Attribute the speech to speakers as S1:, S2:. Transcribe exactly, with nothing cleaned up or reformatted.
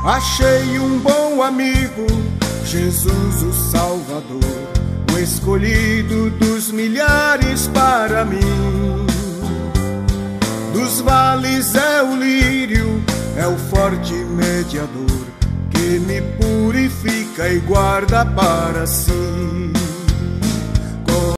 S1: Achei um bom amigo, Jesus o Salvador, o escolhido dos milhares para mim. Dos vales é o lírio, é o forte mediador, que me purifica e guarda para si.